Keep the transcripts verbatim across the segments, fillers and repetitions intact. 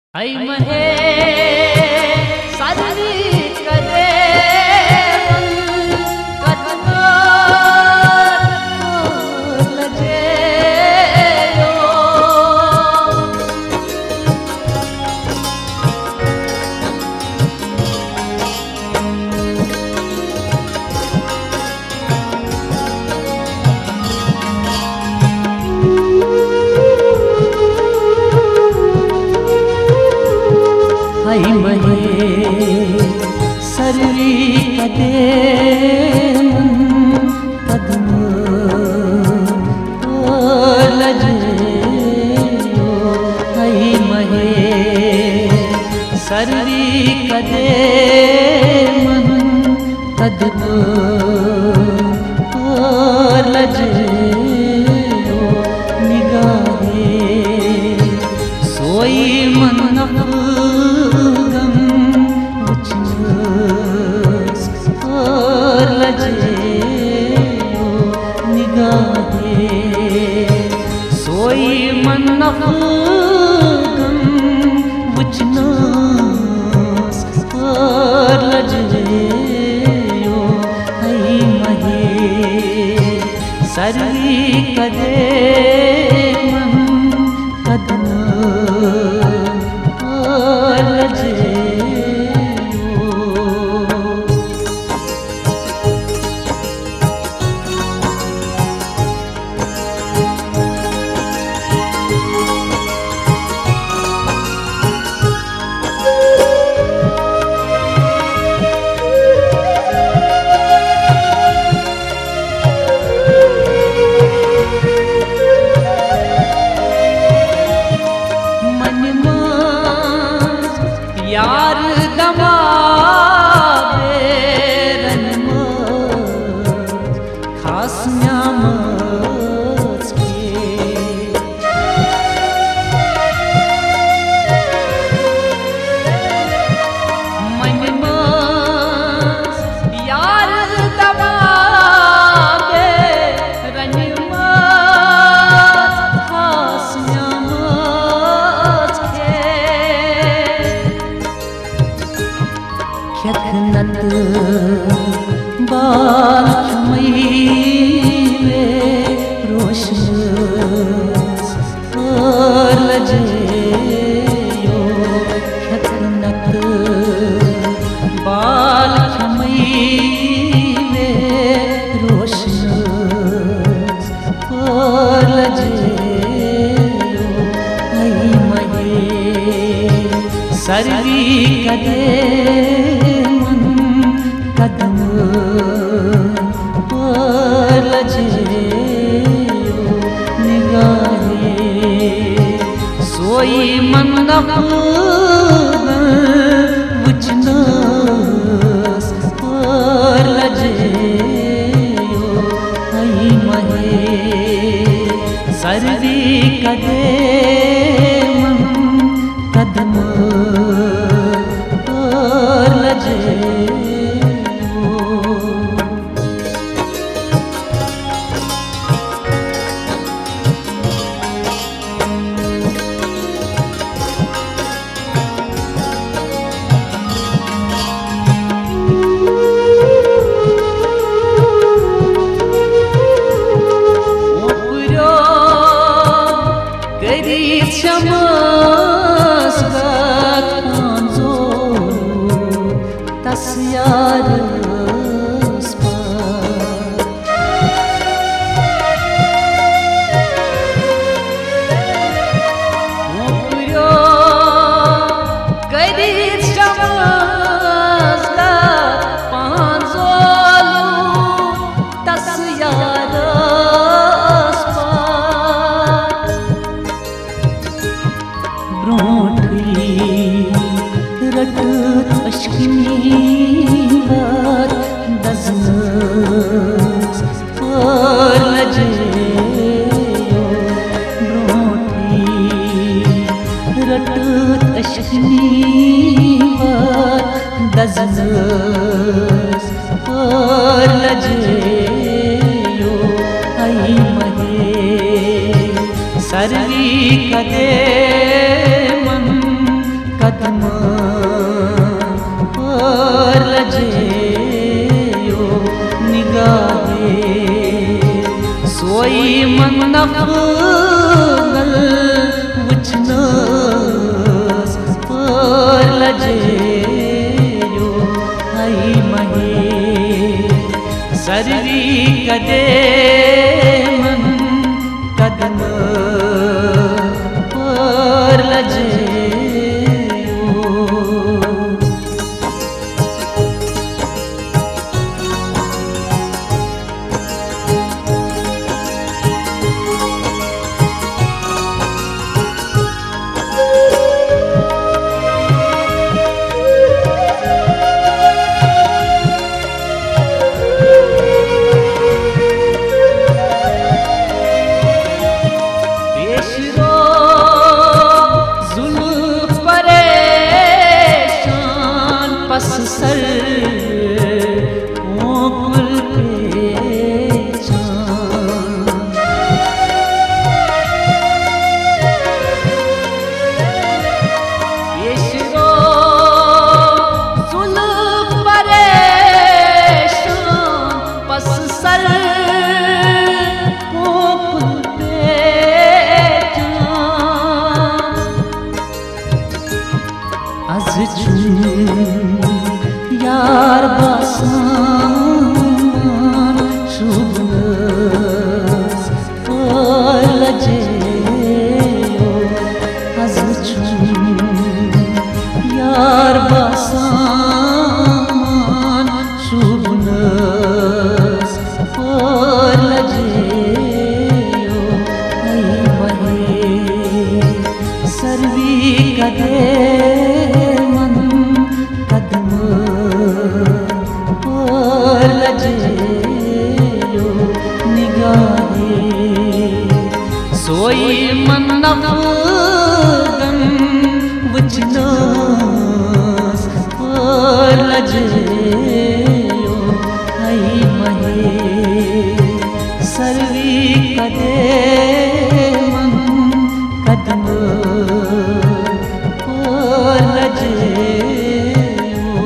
आई महे सारी करे आई महे सरवी कदे कदम लजो आई महे सरवी कदे कदम लजो निगाहे सोई मन सोई मन गम बुझनास और लजयो आई महे सरवी कदे मन कदम और लजयो यार दमावे रन खास न्यामत के मन मास यार दमावे रन खास न्यामत के ख्यखनत बाल चमैले रोशन और लजयो ख्यखनत बाल चमैले रोशन और लजयो आई महे सरवी कदे कदम लजयो निगाहे सोई मन बुझनास और लजयो आई महे सरवी कदे कदम और लजयो शमस गांजो तस यार रट अश्किनी बात दजनस और लजयो रोटी रट अश्किनी बात दजनस और लजयो आई महे सरवी कदे मन कदम पर लजेयो निगाहे सोई मन अफगल वचनस पर लजेयो आई महे सरवी कदे मन कदम पर लजेयो सर कोकुल पे येशरो जुल्फ परेशान पस सर कोकुल पे आज यार बासान शुभनस पर लजेयो आज यार बासान शुभनस पर लजेयो आई महे सरवी कदे सोई मन अफगन वचनस पर लजेयो आई महे सरवी कदे मन कदम पर लजेयो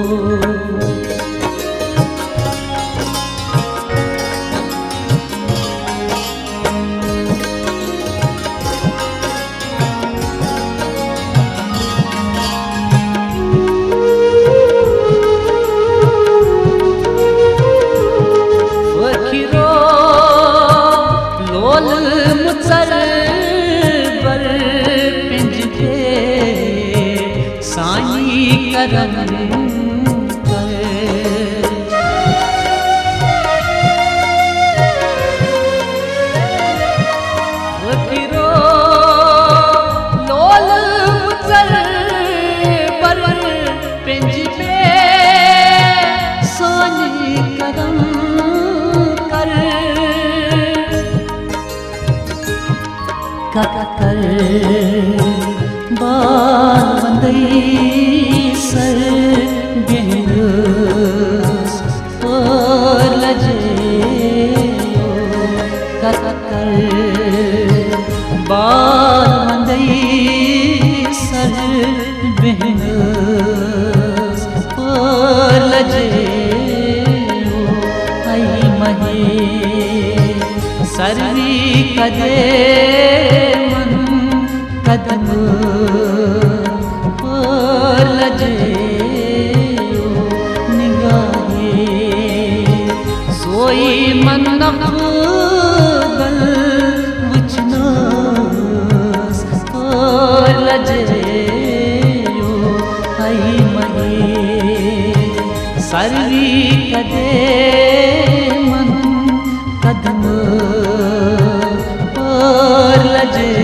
करम कर वकिरो लोल मुचल पर पिंज पे सानी करम कर कर बाल बंदई सर बेहरस पर लजेयो कर बाल बंदई सर बेहरस पर लजेयो आई महे सरवी कदे मन कदम पर लजेयो निगाहे सोई मन अफगल वचनस पर लजेयो आई महे सरवी कदे मन कदम पर लजे